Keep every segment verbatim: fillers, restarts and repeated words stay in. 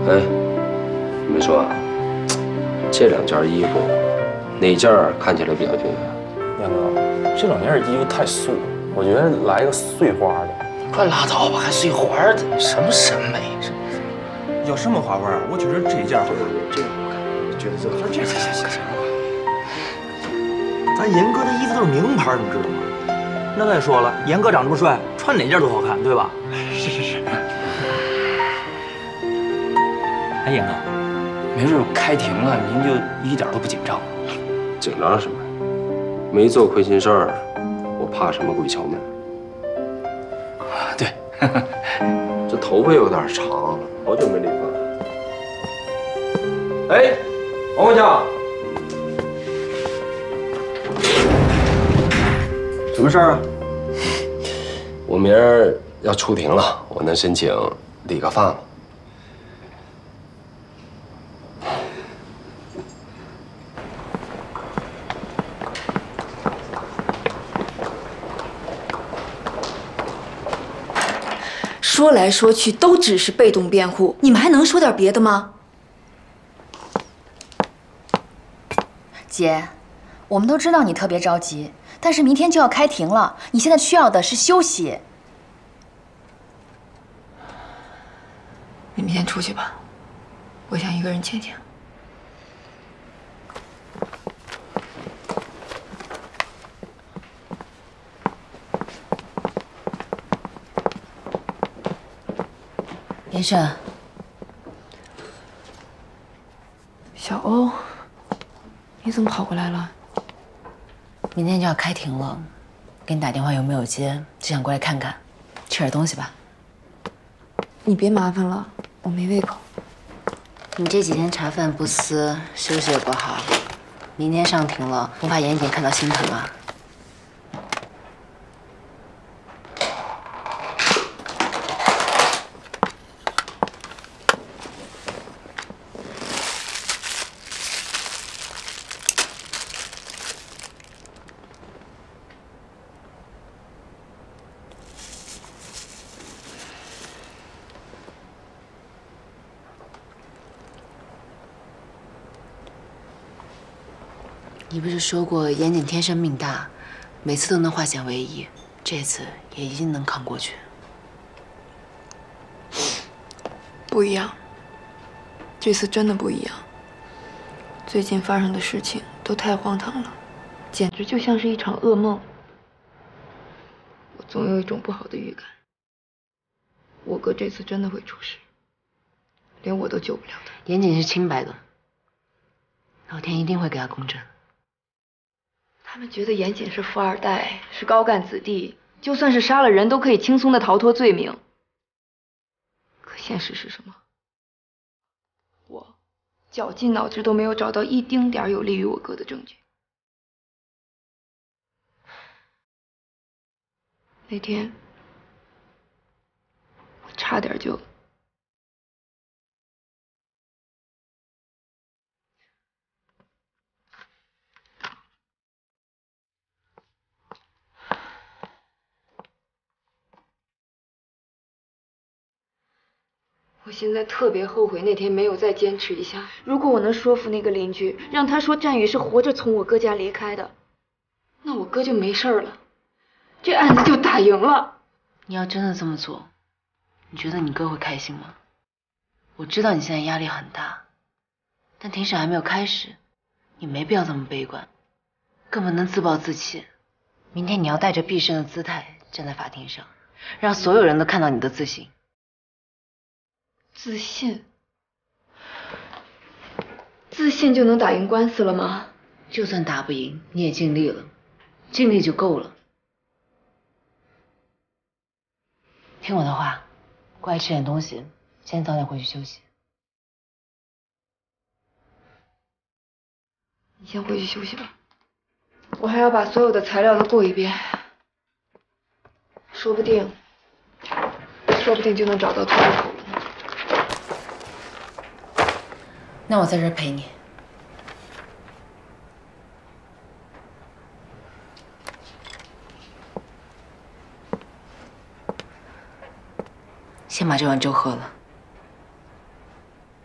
哎，你们说啊，这两件衣服哪件看起来比较俊啊？ 杨哥，这两件衣服太素了，我觉得来个碎花的。 快拉倒吧，还碎花的，什么审美？是要什么花纹啊？我觉得这件好看， 这个不看，我觉得这个这行行行行。 咱严哥的衣服都是名牌，你知道吗？那再说了，严哥长这么帅，穿哪件都好看，对吧？是是是。哎，严哥， 没事，开庭了，您就一点都不紧张。 紧张什么？没做亏心事儿，我怕什么鬼敲门？ 对， 这头发有点长，好久没理发。哎，王国强，什么事儿啊？我明儿要出庭了，我能申请理个发吗？ 说来说去都只是被动辩护，你们还能说点别的吗？ 姐，我们都知道你特别着急，但是明天就要开庭了，你现在需要的是休息。 你们先出去吧，我想一个人静静。 严胜， 小欧，你怎么跑过来了？ 明天就要开庭了，给你打电话又没有接，就想过来看看，吃点东西吧。 你别麻烦了，我没胃口。 你这几天茶饭不思，休息也不好，明天上庭了，不怕严检看到心疼啊？你不是说过严谨天生命大，每次都能化险为夷，这次也一定能扛过去。 不一样，这次真的不一样。最近发生的事情都太荒唐了，简直就像是一场噩梦。我总有一种不好的预感，我哥这次真的会出事，连我都救不了他。 严谨是清白的，老天一定会给他公正。 他们觉得严谨是富二代，是高干子弟，就算是杀了人都可以轻松的逃脱罪名。可现实是什么？我绞尽脑汁都没有找到一丁点有利于我哥的证据。那天，我差点就……我现在特别后悔那天没有再坚持一下。如果我能说服那个邻居，让他说战宇是活着从我哥家离开的，那我哥就没事了，这案子就打赢了。 你要真的这么做，你觉得你哥会开心吗？我知道你现在压力很大，但庭审还没有开始，你没必要这么悲观，更不能自暴自弃。明天你要带着必胜的姿态站在法庭上，让所有人都看到你的自信。 自信？自信就能打赢官司了吗？ 就算打不赢，你也尽力了，尽力就够了。听我的话，过来吃点东西，先早点回去休息。 你先回去休息吧，我还要把所有的材料都过一遍，说不定，说不定就能找到突破口了。 那我在这儿陪你。先把这碗粥喝了。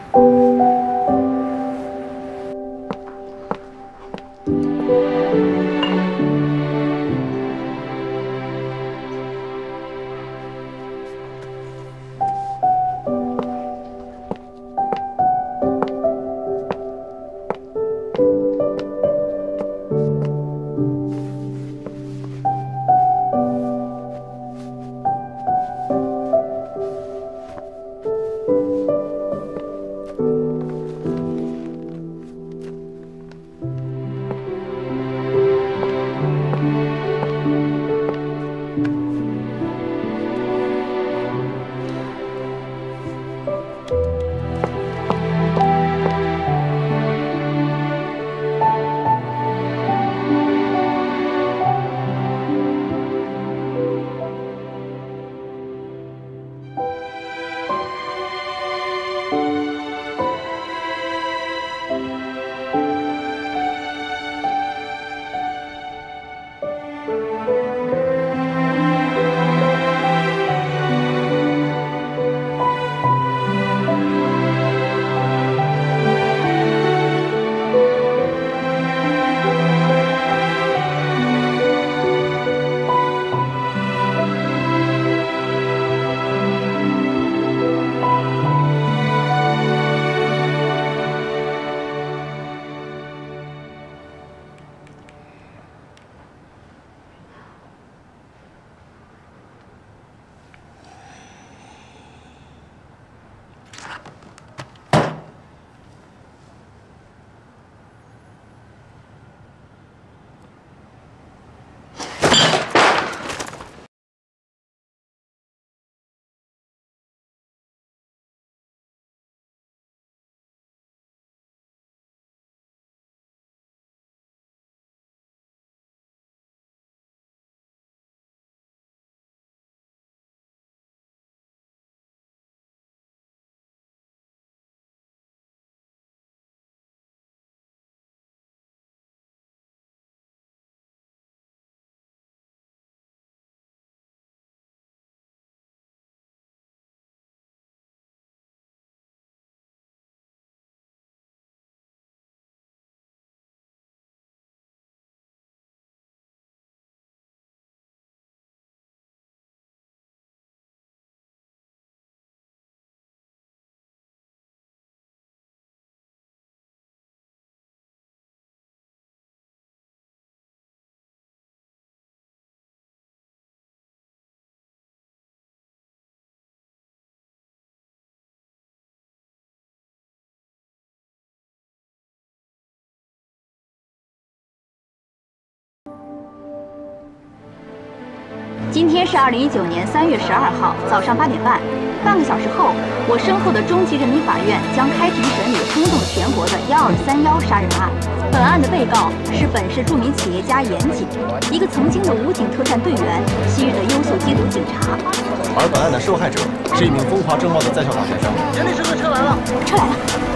今天是二零一九年三月十二号早上八点半，半个小时后，我身后的中级人民法院将开庭审理轰动全国的“幺二三幺”杀人案。本案的被告是本市著名企业家严谨，一个曾经的武警特战队员，昔日的优秀缉毒警察。 而本案的受害者是一名风华正茂的在校大学生。 严律师的车来了， 车来了。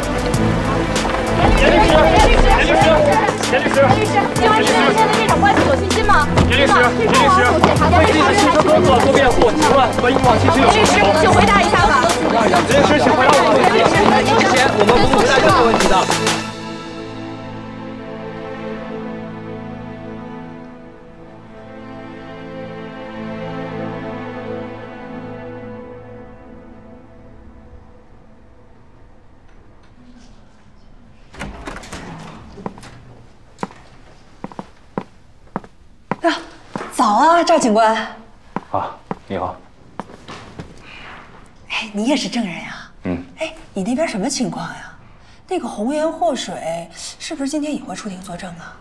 严律师，严律师，严律师， 严律师，警官，你对现在这种关系有信心吗？ 严律师，严律师，为自己的汽车哥哥做辩护，请问本以往其实有严律师，请回答一下吧。 严律师，请回答我的问题。之前我们不会回答任何问题的。 早啊，赵警官。 啊，你好。 哎，你也是证人呀？ 嗯。 哎，你那边什么情况呀？那个红颜祸水是不是今天也会出庭作证啊？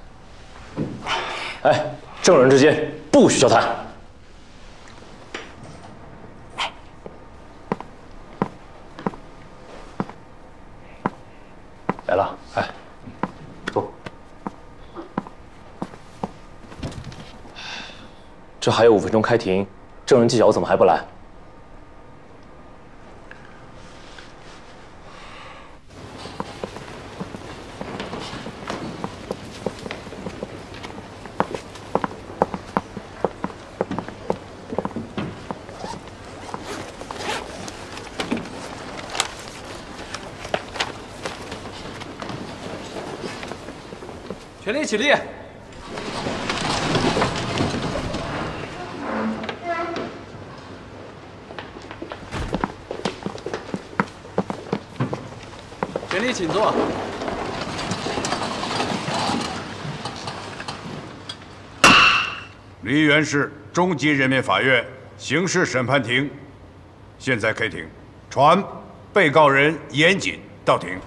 哎，证人之间不许交谈。 哎， 来了，哎，坐。这还有五分钟开庭，证人纪晓怎么还不来？ 全体起立。全体请坐。 梨园市中级人民法院刑事审判庭，现在开庭，传被告人严谨到庭。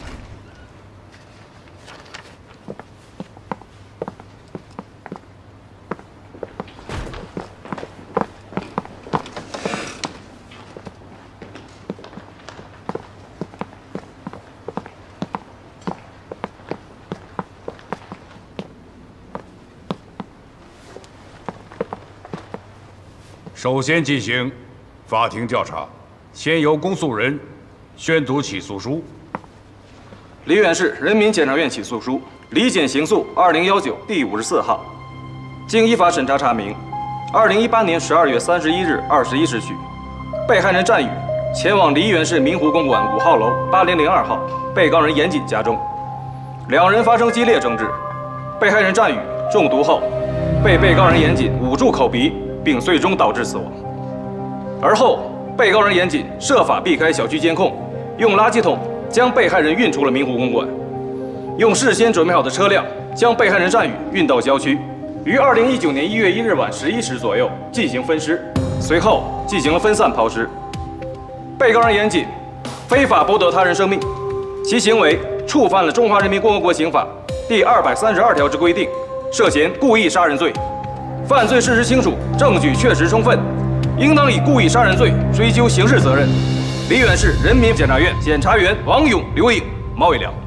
首先进行法庭调查，先由公诉人宣读起诉书。 梨园市人民检察院起诉书，离检刑诉二零幺九第五十四号。经依法审查查明，二零一八年十二月三十一日二十一时许，被害人战宇前往梨园市明湖公馆五号楼八零零二号被告人严谨家中，两人发生激烈争执，被害人战宇中毒后，被被告人严谨捂住口鼻。 并最终导致死亡。而后，被告人严谨设法避开小区监控，用垃圾桶将被害人运出了明湖公馆，用事先准备好的车辆将被害人战宇运到郊区，于二零一九年一月一日晚十一时左右进行分尸，随后进行了分散抛尸。被告人严谨非法剥夺他人生命，其行为触犯了《中华人民共和国刑法》第二百三十二条之规定，涉嫌故意杀人罪。 犯罪事实清楚，证据确实充分，应当以故意杀人罪追究刑事责任。梨园市人民检察院检察员王勇、刘颖、毛伟良。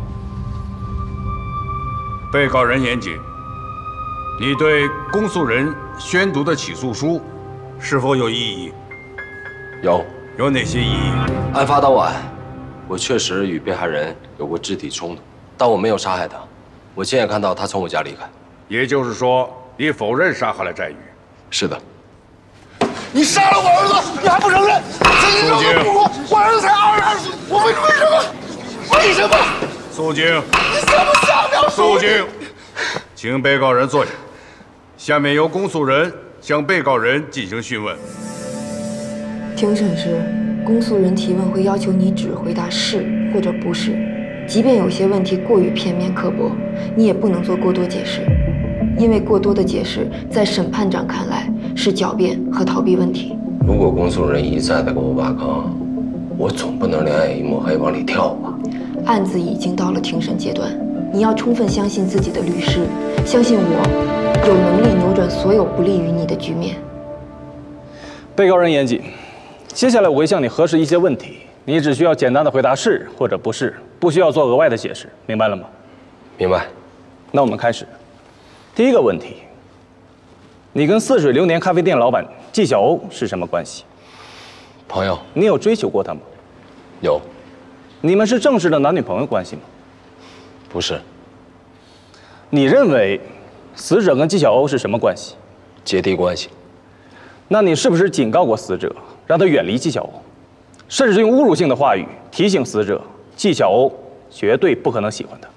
被告人严谨，你对公诉人宣读的起诉书是否有异议？ 有。 有哪些异议？ 案发当晚，我确实与被害人有过肢体冲突，但我没有杀害他。我亲眼看到他从我家离开。 也就是说。 你否认杀害了战宇？ 是的。 你杀了我儿子，你还不承认？曾经让我不过，我儿子才二十二岁，我为为什么？为什么？ 肃静！ 你怎么下不了手？ 肃静！请被告人坐下。下面由公诉人向被告人进行讯问。 庭审时，公诉人提问会要求你只回答是或者不是，即便有些问题过于片面刻薄，你也不能做过多解释。 因为过多的解释，在审判长看来是狡辩和逃避问题。 如果公诉人一再的给我挖坑，我总不能两眼一抹黑往里跳吧？ 案子已经到了庭审阶段，你要充分相信自己的律师，相信我有能力扭转所有不利于你的局面。 被告人严谨，接下来我会向你核实一些问题，你只需要简单的回答是或者不是，不需要做额外的解释，明白了吗？ 明白。 那我们开始。 第一个问题，你跟似水流年咖啡店老板纪晓欧是什么关系？ 朋友。 你有追求过他吗？ 有。 你们是正式的男女朋友关系吗？ 不是。 你认为死者跟纪晓欧是什么关系？ 姐弟关系。 那你是不是警告过死者，让他远离纪晓欧，甚至用侮辱性的话语提醒死者，纪晓欧绝对不可能喜欢他？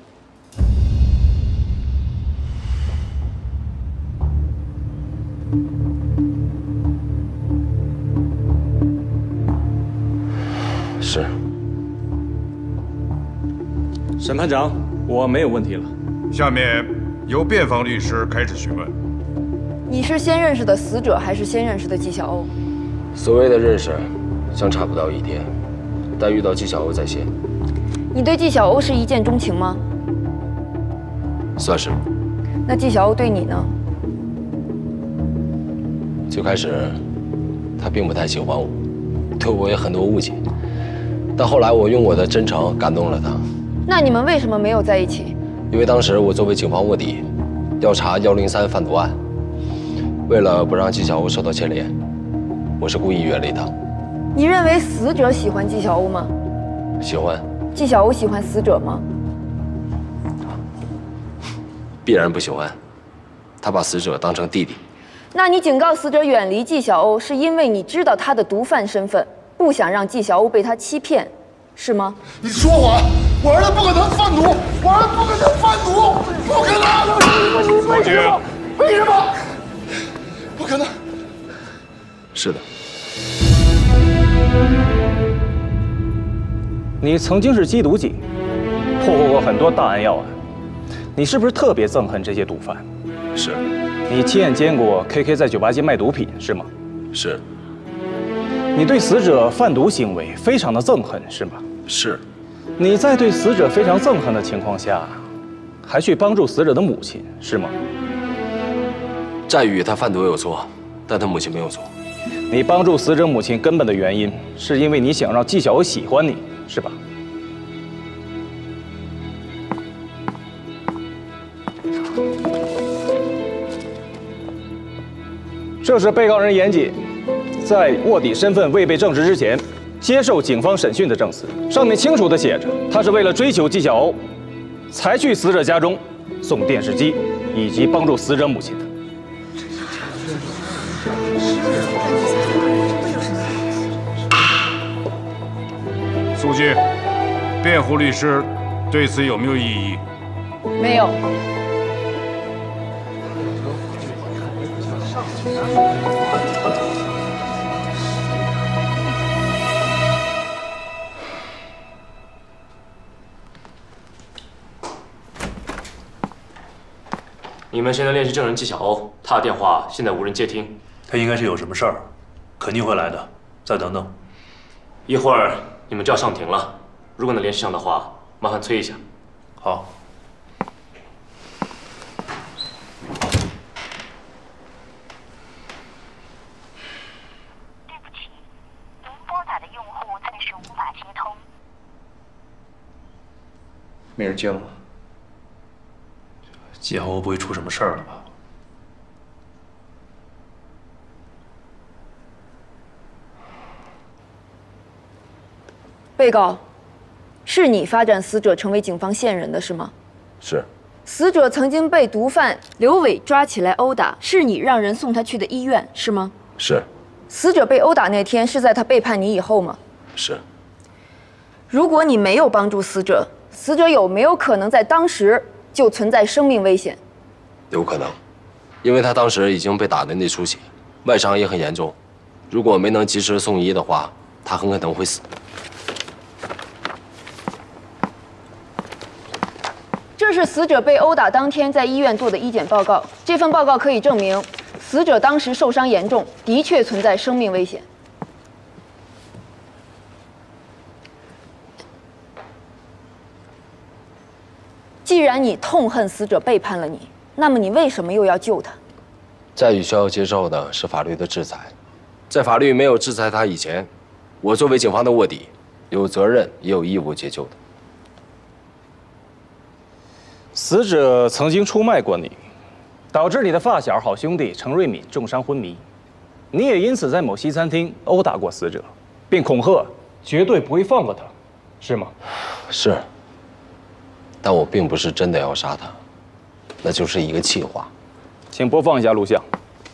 是。 审判长，我没有问题了。 下面由辩方律师开始询问。 你是先认识的死者，还是先认识的纪晓欧？ 所谓的认识，相差不到一天，但遇到纪晓欧在先。 你对纪晓欧是一见钟情吗？ 算是。 那纪晓欧对你呢？ 最开始，他并不太喜欢我，对我有很多误解。但后来我用我的真诚感动了他。 那你们为什么没有在一起？ 因为当时我作为警方卧底，调查幺零三贩毒案，为了不让纪晓欧受到牵连，我是故意远离他。 你认为死者喜欢纪晓欧吗？ 喜欢。 纪晓欧喜欢死者吗？ 必然不喜欢。他把死者当成弟弟。 那你警告死者远离纪晓欧，是因为你知道他的毒贩身份，不想让纪晓欧被他欺骗，是吗？ 你说谎！ 我儿子不可能贩毒，我儿子不可能贩毒，不可能！为什么？为什么？不可能！ 是的。 你曾经是缉毒警，破获过很多大案要案，你是不是特别憎恨这些毒贩？ 是。 你亲眼见过 K K 在酒吧街卖毒品，是吗？ 是。 你对死者贩毒行为非常的憎恨，是吗？ 是。 你在对死者非常憎恨的情况下，还去帮助死者的母亲，是吗？ 战宇他贩毒有错，但他母亲没有错。 你帮助死者母亲根本的原因，是因为你想让纪晓鸥喜欢你，是吧？这是被告人严谨在卧底身份未被证实之前接受警方审讯的证词，上面清楚地写着，他是为了追求纪晓鸥，才去死者家中送电视机以及帮助死者母亲的。 苏记，辩护律师对此有没有异议？ 没有。 你们现在联系证人纪晓鸥，他的电话现在无人接听。 他应该是有什么事儿，肯定会来的。再等等， 一会儿你们就要上庭了，如果能联系上的话，麻烦催一下。 好。 对不起，您拨打的用户暂时无法接通。 没人接了吗？纪晓鸥不会出什么事儿了吧？ 被告，是你发展死者成为警方线人的是吗？ 是。 死者曾经被毒贩刘伟抓起来殴打，是你让人送他去的医院是吗？ 是。 死者被殴打那天是在他背叛你以后吗？ 是。 如果你没有帮助死者，死者有没有可能在当时就存在生命危险？ 有可能，因为他当时已经被打得内出血，外伤也很严重。如果没能及时送医的话，他很可能会死。 这是死者被殴打当天在医院做的医检报告，这份报告可以证明，死者当时受伤严重，的确存在生命危险。既然你痛恨死者背叛了你，那么你为什么又要救他？ 在宇需要接受的是法律的制裁，在法律没有制裁他以前，我作为警方的卧底，有责任也有义务解救的。 死者曾经出卖过你，导致你的发小好兄弟程瑞敏重伤昏迷，你也因此在某西餐厅殴打过死者，并恐吓绝对不会放过他，是吗？ 是。但我并不是真的要杀他，那就是一个气话。 请播放一下录像。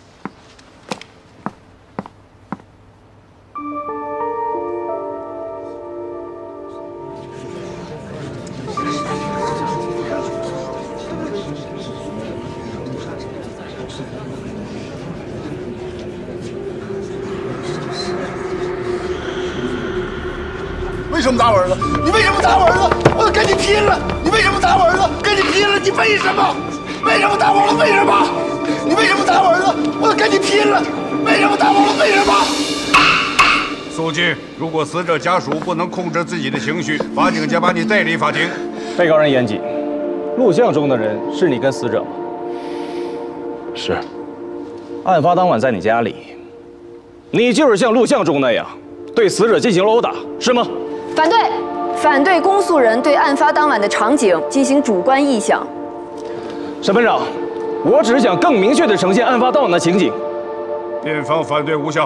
为什么打我儿子？你为什么打我儿子？我跟你拼了！你为什么打我儿子？跟你拼了！你为什么？为什么打我儿子？为什么？你为什么打我儿子？我跟你拼了！为什么打我儿子？为什么？ 肃静！如果死者家属不能控制自己的情绪，法警将把你带离法庭。 被告人严谨，录像中的人是你跟死者吗？ 是。 案发当晚在你家里，你就是像录像中那样对死者进行了殴打，是吗？ 反对，反对公诉人对案发当晚的场景进行主观臆想。 审判长，我只是想更明确地呈现案发当晚的情景。 辩方反对无效。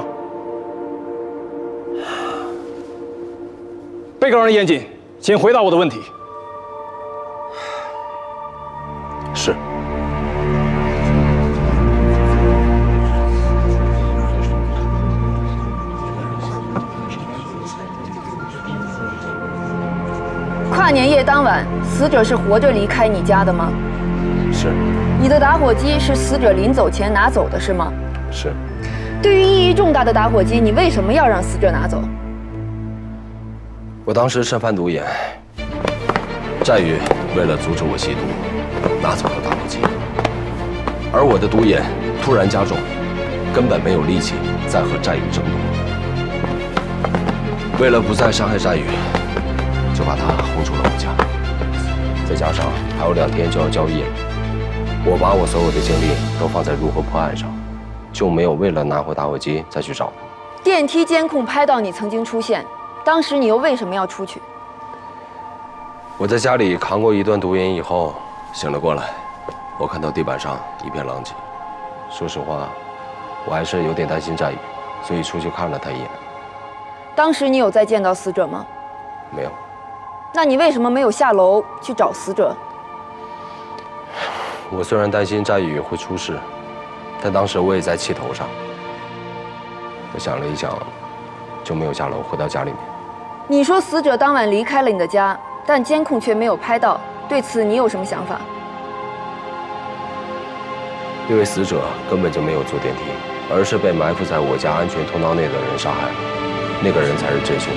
被告人严谨，请回答我的问题。 是。 跨年夜当晚，死者是活着离开你家的吗？ 是。 你的打火机是死者临走前拿走的，是吗？ 是。 对于意义重大的打火机，你为什么要让死者拿走？ 我当时慎贩毒瘾，战宇为了阻止我吸毒，拿走了打火机，而我的毒瘾突然加重，根本没有力气再和战宇争夺。为了不再伤害战宇，就把他轰出了我家。再加上还有两天就要交易了，我把我所有的精力都放在如何破案上，就没有为了拿回打火机再去找。 电梯监控拍到你曾经出现，当时你又为什么要出去？ 我在家里扛过一段毒瘾以后，醒了过来，我看到地板上一片狼藉。说实话，我还是有点担心战宇，所以出去看了他一眼。 当时你有再见到死者吗？ 没有。 那你为什么没有下楼去找死者？ 我虽然担心战宇会出事，但当时我也在气头上。我想了一想，就没有下楼，回到家里面。 你说死者当晚离开了你的家，但监控却没有拍到，对此你有什么想法？ 因为死者根本就没有坐电梯，而是被埋伏在我家安全通道内的人杀害了，那个人才是真凶。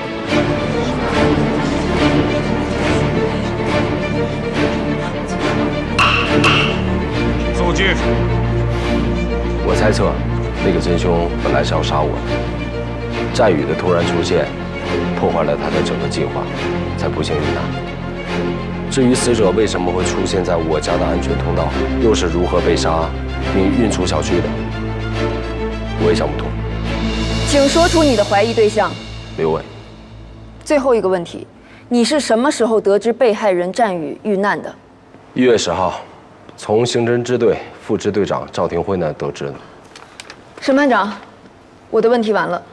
肃静！ 我猜测，那个真凶本来是要杀我的，战宇的突然出现，破坏了他的整个计划，才不幸遇难。至于死者为什么会出现在我家的安全通道，又是如何被杀并运出小区的，我也想不通。 请说出你的怀疑对象。 刘伟。 最后一个问题，你是什么时候得知被害人战宇遇难的？ 一月十号，从刑侦支队副支队长赵廷辉那得知的。 审判长，我的问题完了。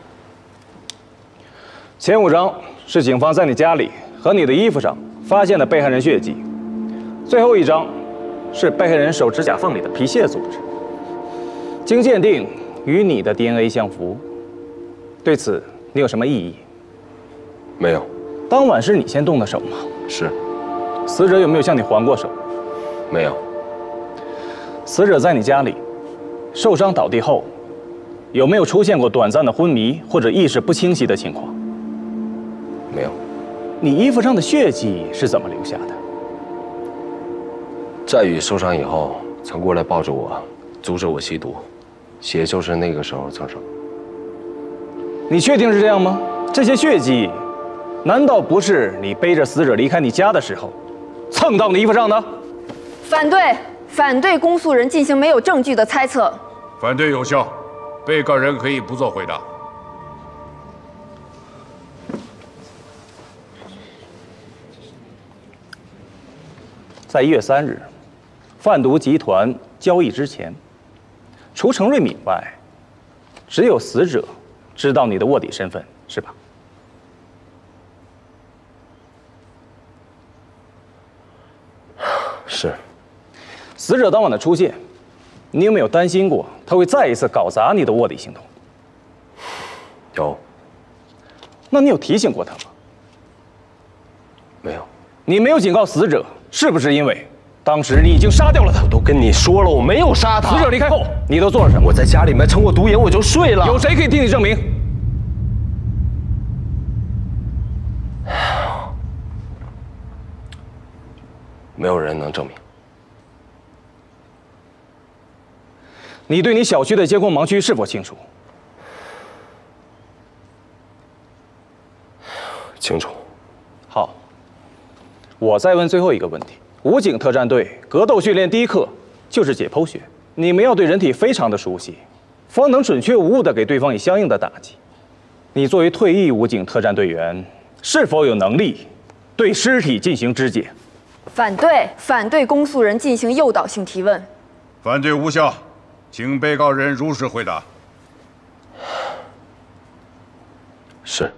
前五章是警方在你家里和你的衣服上发现的被害人血迹，最后一章是被害人手指甲缝里的皮屑组织，经鉴定与你的 D N A 相符。对此你有什么异议？ 没有。 当晚是你先动的手吗？ 是。 死者有没有向你还过手？ 没有。 死者在你家里受伤倒地后，有没有出现过短暂的昏迷或者意识不清晰的情况？ 没有。 你衣服上的血迹是怎么留下的？ 战宇受伤以后曾过来抱着我，阻止我吸毒，血就是那个时候蹭上。 你确定是这样吗？这些血迹，难道不是你背着死者离开你家的时候蹭到你衣服上的？ 反对，反对公诉人进行没有证据的猜测。 反对有效，被告人可以不做回答。 在一月三日，贩毒集团交易之前，除程瑞敏外，只有死者知道你的卧底身份，是吧？ 是。 死者当晚的出现，你有没有担心过他会再一次搞砸你的卧底行动？ 有。 那你有提醒过他吗？ 没有。 你没有警告死者，是不是因为当时你已经杀掉了他？ 我都跟你说了，我没有杀他。 死者离开后，你都做了什么？ 我在家里面撑过毒瘾，我就睡了。 有谁可以替你证明？ 没有人能证明。 你对你小区的监控盲区是否清楚？ 清楚。 好，我再问最后一个问题：武警特战队格斗训练第一课就是解剖学，你们要对人体非常的熟悉，方能准确无误地给对方以相应的打击。你作为退役武警特战队员，是否有能力对尸体进行肢解？ 反对，反对公诉人进行诱导性提问。 反对无效，请被告人如实回答。 是。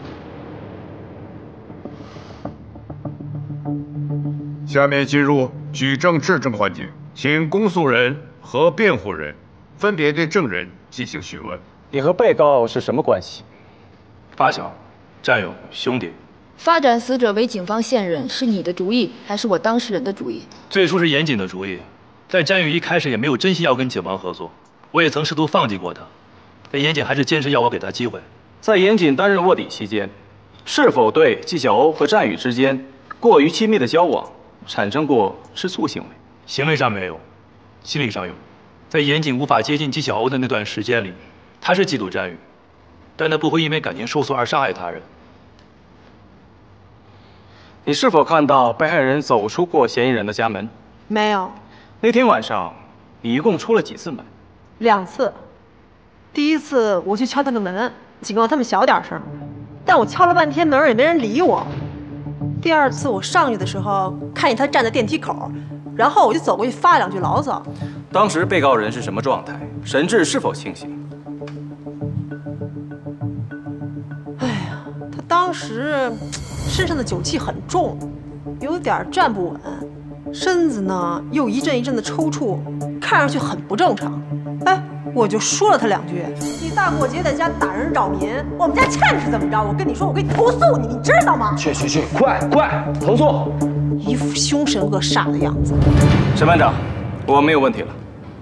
下面进入举证质证环节，请公诉人和辩护人分别对证人进行询问。 你和被告是什么关系？ 发小、战友、兄弟。 发展死者为警方线人是你的主意，还是我当事人的主意？ 最初是严谨的主意，在詹宇一开始也没有真心要跟警方合作，我也曾试图放弃过他，但严谨还是坚持要我给他机会。 在严谨担任卧底期间，是否对纪晓欧和战宇之间过于亲密的交往产生过吃醋行为？ 行为上没有，心理上有。在严谨无法接近纪晓欧的那段时间里，他是嫉妒詹宇，但他不会因为感情受挫而伤害他人。 你是否看到被害人走出过嫌疑人的家门？ 没有。 那天晚上，你一共出了几次门？ 两次。第一次我去敲他的门，警告他们小点声，但我敲了半天门也没人理我。第二次我上去的时候，看见他站在电梯口，然后我就走过去发两句牢骚。 当时被告人是什么状态？神志是否清醒？ 哎呀，他当时身上的酒气很重，有点站不稳，身子呢又一阵一阵的抽搐，看上去很不正常。哎，我就说了他两句：“你大过节在家打人扰民，我们家欠是怎么着？我跟你说，我可以投诉你，你知道吗？” 去去去，快快投诉！ 一副凶神恶煞的样子。 沈班长，我没有问题了。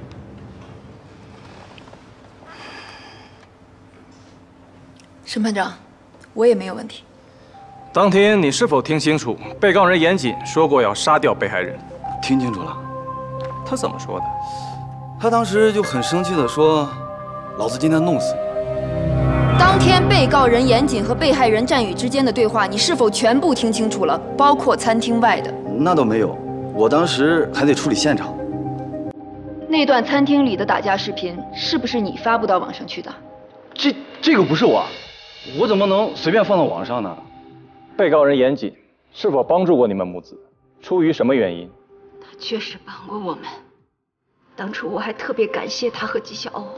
沈班长，我也没有问题。 当天你是否听清楚被告人严谨说过要杀掉被害人？ 听清楚了。 他怎么说的？ 他当时就很生气地说：“老子今天弄死你。” 当天被告人严谨和被害人战宇之间的对话，你是否全部听清楚了？包括餐厅外的？ 那倒没有，我当时还得处理现场。 那段餐厅里的打架视频是不是你发布到网上去的？ 这这个不是我，我怎么能随便放到网上呢？被告人严谨是否帮助过你们母子？出于什么原因？ 他确实帮过我们。当初我还特别感谢他和纪晓欧，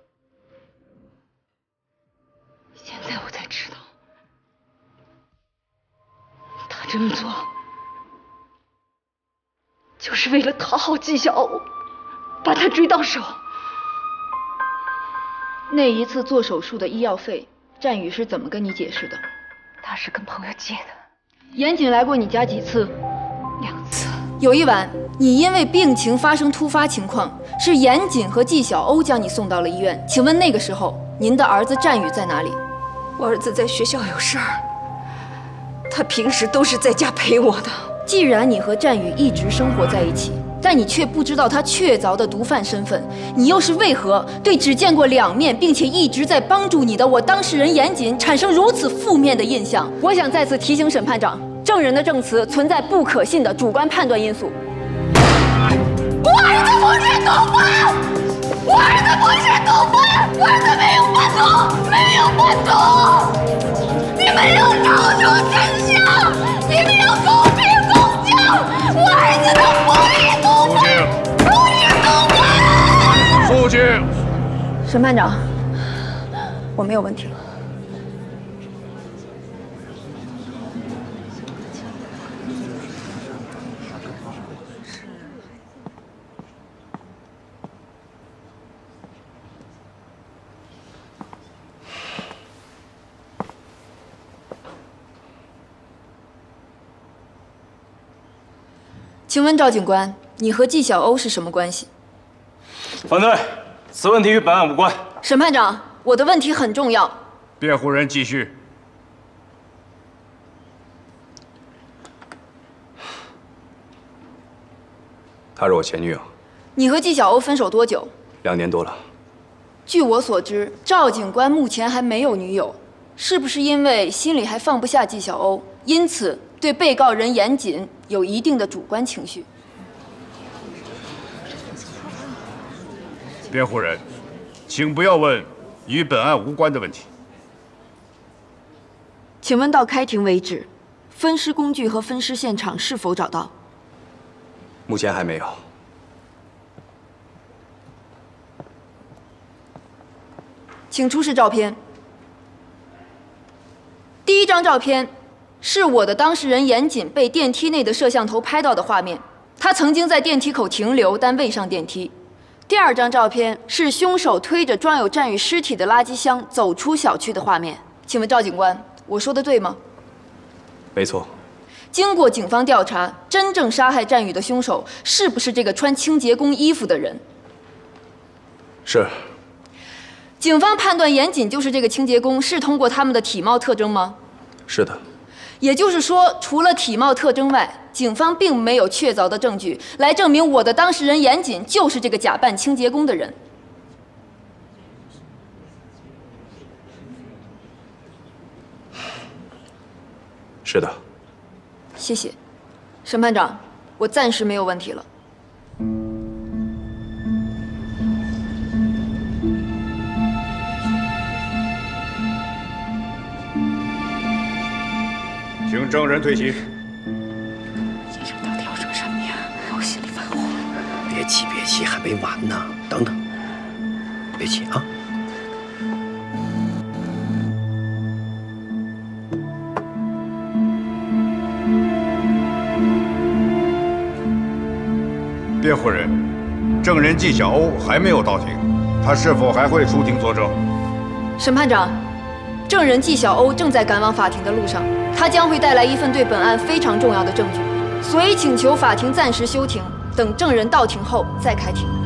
现在我才知道，他这么做就是为了讨好纪晓欧，把他追到手。 那一次做手术的医药费，战宇是怎么跟你解释的？ 他是跟朋友借的。 严谨来过你家几次？ 两次。 有一晚，你因为病情发生突发情况，是严谨和纪晓欧将你送到了医院。请问那个时候，您的儿子战宇在哪里？ 我儿子在学校有事儿，他平时都是在家陪我的。 既然你和战宇一直生活在一起，但你却不知道他确凿的毒贩身份，你又是为何对只见过两面并且一直在帮助你的我当事人严谨产生如此负面的印象？我想再次提醒审判长，证人的证词存在不可信的主观判断因素。 我儿子不是毒贩，我儿子不是毒贩，我儿子没有贩毒，没有贩毒！你们要找出真相，你们要公平公正，我儿子他不是毒贩，不是毒贩！ 肃静。 审判长，我没有问题了。请问赵警官，你和纪晓欧是什么关系？ 反对，此问题与本案无关。 审判长，我的问题很重要。 辩护人继续。 她是我前女友。 你和纪晓欧分手多久？ 两年多了。 据我所知，赵警官目前还没有女友，是不是因为心里还放不下纪晓欧，因此对被告人严谨有一定的主观情绪？ 辩护人，请不要问与本案无关的问题。 请问到开庭为止，分尸工具和分尸现场是否找到？ 目前还没有。 请出示照片。第一张照片是我的当事人严谨被电梯内的摄像头拍到的画面，他曾经在电梯口停留，但未上电梯。第二张照片是凶手推着装有战宇尸体的垃圾箱走出小区的画面。请问赵警官，我说的对吗？ 没错。 经过警方调查，真正杀害战宇的凶手是不是这个穿清洁工衣服的人？ 是。 警方判断严谨就是这个清洁工，是通过他们的体貌特征吗？ 是的。 也就是说，除了体貌特征外，警方并没有确凿的证据来证明我的当事人严谨就是这个假扮清洁工的人。 是的。 谢谢，审判长，我暂时没有问题了。 请证人退席。 先生到底要说什么呀？我心里发火。 别急，别急，还没完呢。等等，别急啊。 辩护人，证人纪晓欧还没有到庭，他是否还会出庭作证？ 审判长，证人纪晓欧正在赶往法庭的路上，他将会带来一份对本案非常重要的证据，所以请求法庭暂时休庭，等证人到庭后再开庭。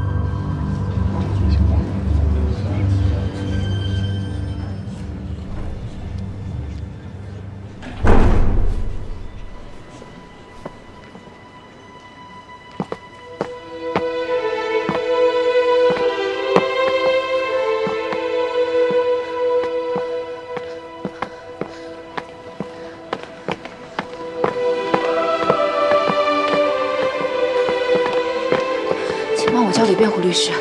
交给辩护律师。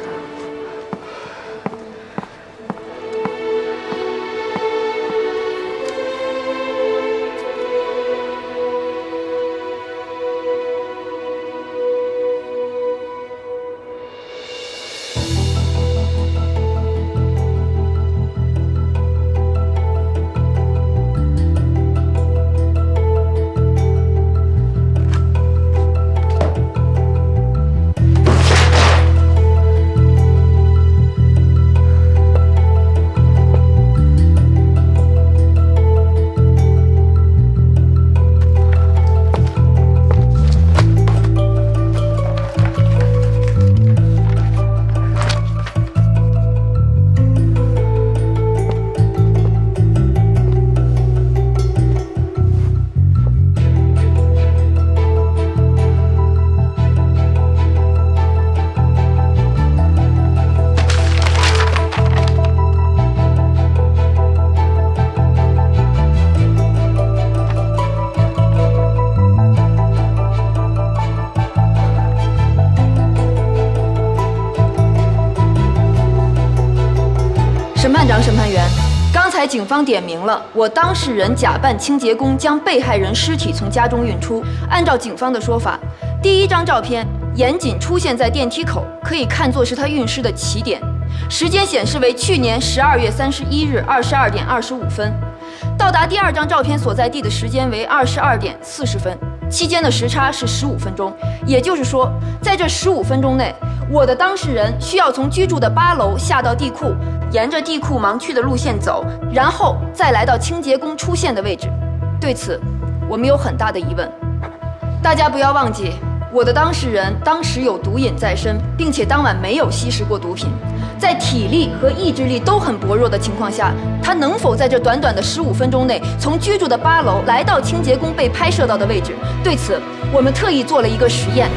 审判长、审判员，刚才警方点名了，我当事人假扮清洁工将被害人尸体从家中运出。按照警方的说法，第一张照片严谨出现在电梯口，可以看作是他运尸的起点，时间显示为去年十二月三十一日二十二点二十五分。到达第二张照片所在地的时间为二十二点四十分，期间的时差是十五分钟。也就是说，在这十五分钟内，我的当事人需要从居住的八楼下到地库，沿着地库盲区的路线走，然后再来到清洁工出现的位置。对此，我们有很大的疑问。大家不要忘记，我的当事人当时有毒瘾在身，并且当晚没有吸食过毒品。在体力和意志力都很薄弱的情况下，他能否在这短短的十五分钟内，从居住的八楼来到清洁工被拍摄到的位置？对此，我们特意做了一个实验。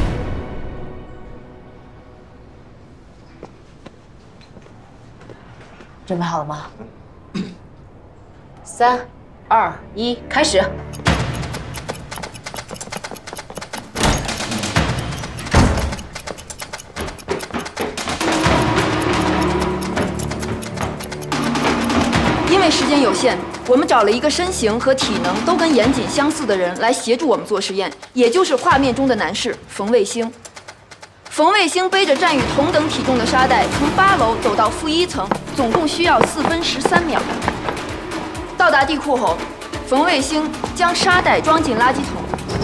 准备好了吗？三、二、一，开始！ 因为时间有限，我们找了一个身形和体能都跟严谨相似的人来协助我们做实验，也就是画面中的男士冯卫星。冯卫星背着战宇同等体重的沙袋，从八楼走到负一层，总共需要四分十三秒。到达地库后，冯卫星将沙袋装进垃圾桶，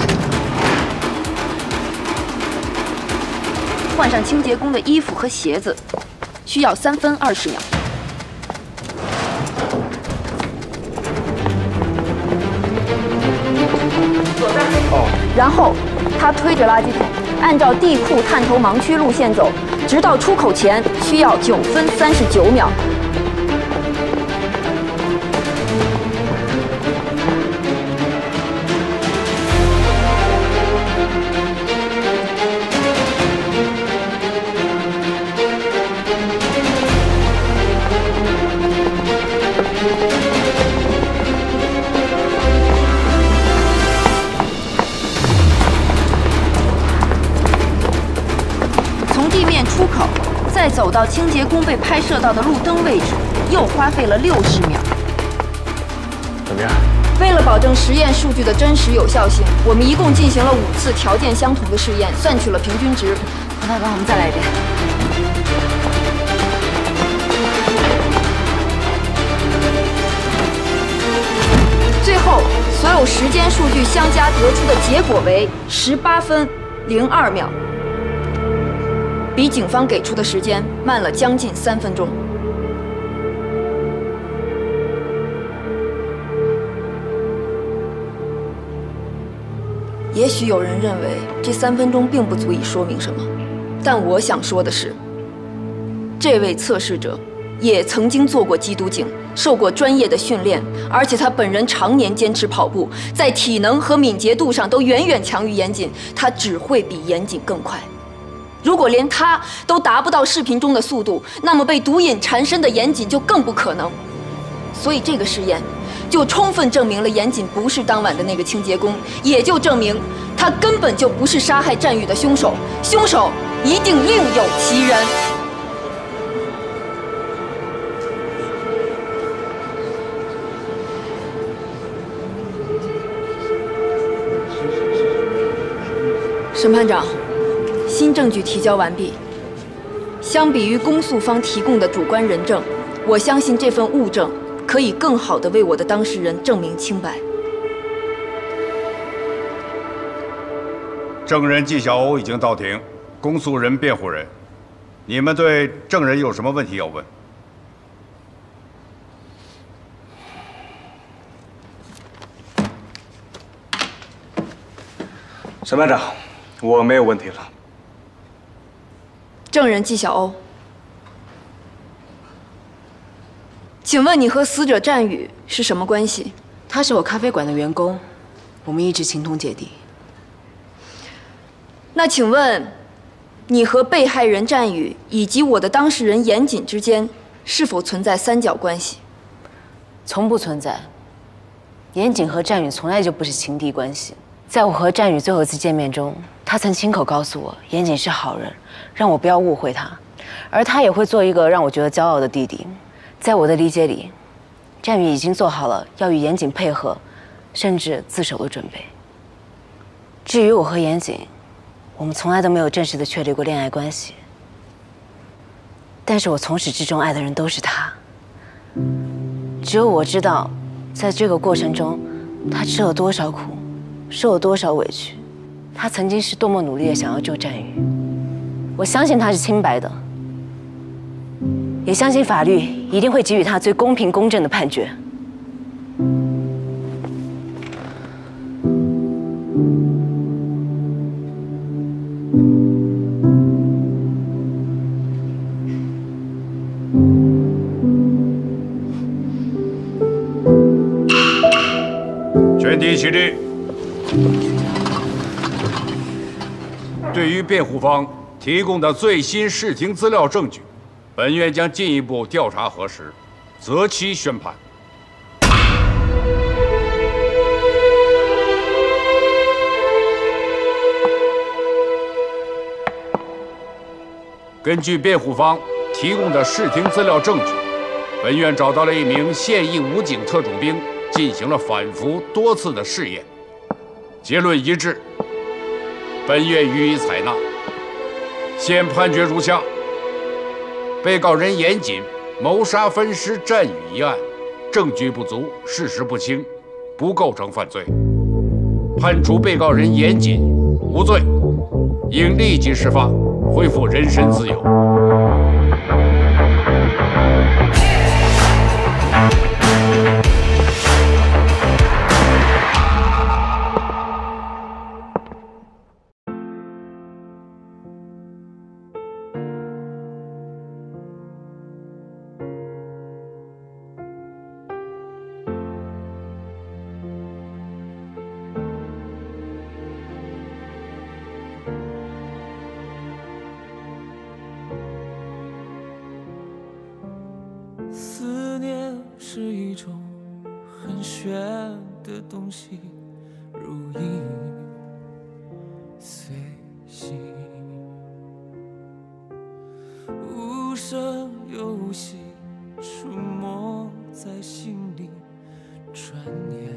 换上清洁工的衣服和鞋子，需要三分二十秒。 然后他推着垃圾桶，按照地库探头盲区路线走，直到出口前需要九分三十九秒。出口，再走到清洁工被拍摄到的路灯位置，又花费了六十秒。 怎么样？ 为了保证实验数据的真实有效性，我们一共进行了五次条件相同的试验，算取了平均值。 王大刚，我们再来一遍。 最后，所有时间数据相加得出的结果为十八分零二秒。比警方给出的时间慢了将近三分钟。也许有人认为这三分钟并不足以说明什么，但我想说的是，这位测试者也曾经做过缉毒警，受过专业的训练，而且他本人常年坚持跑步，在体能和敏捷度上都远远强于严谨，他只会比严谨更快。如果连他都达不到视频中的速度，那么被毒瘾缠身的严谨就更不可能。所以这个实验就充分证明了严谨不是当晚的那个清洁工，也就证明他根本就不是杀害战宇的凶手，凶手一定另有其人。审判长，新证据提交完毕。相比于公诉方提供的主观人证，我相信这份物证可以更好地为我的当事人证明清白。 证人纪晓欧已经到庭，公诉人、辩护人，你们对证人有什么问题要问？ 审判长，我没有问题了。 证人纪晓欧，请问你和死者战宇是什么关系？ 他是我咖啡馆的员工，我们一直情同姐弟。 那请问，你和被害人战宇以及我的当事人严谨之间是否存在三角关系？ 从不存在。严谨和战宇从来就不是情敌关系。在我和战宇最后一次见面中，他曾亲口告诉我，严谨是好人，让我不要误会他，而他也会做一个让我觉得骄傲的弟弟。在我的理解里，战宇已经做好了要与严谨配合，甚至自首的准备。至于我和严谨，我们从来都没有正式的确立过恋爱关系，但是我从始至终爱的人都是他。只有我知道，在这个过程中，他吃了多少苦，受了多少委屈，他曾经是多么努力的想要救战宇。我相信他是清白的，也相信法律一定会给予他最公平公正的判决。 全体起立。对于辩护方提供的最新视听资料证据，本院将进一步调查核实，择期宣判。根据辩护方提供的视听资料证据，本院找到了一名现役武警特种兵，进行了反复多次的试验，结论一致，本院予以采纳。现判决如下：被告人严谨谋杀分尸战宇一案，证据不足，事实不清，不构成犯罪，判处被告人严谨无罪，应立即释放，恢复人身自由。 的东西，如影随形。无声游戏出没在心里，转眼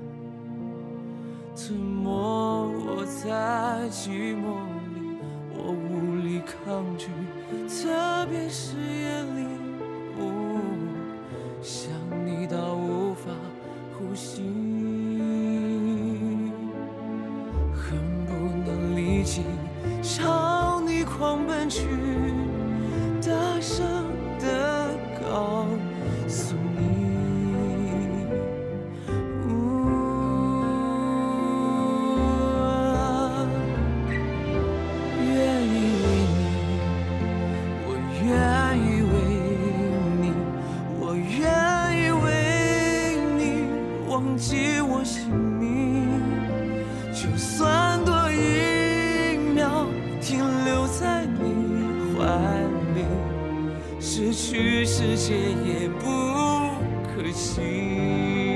吞没我在寂寞里，我无力抗拒，特别是夜里，哦，想你到无法呼吸，恨不能立即朝你狂奔去，大声地告诉你。忘记我姓名，就算多一秒停留在你怀里，失去世界也不可惜。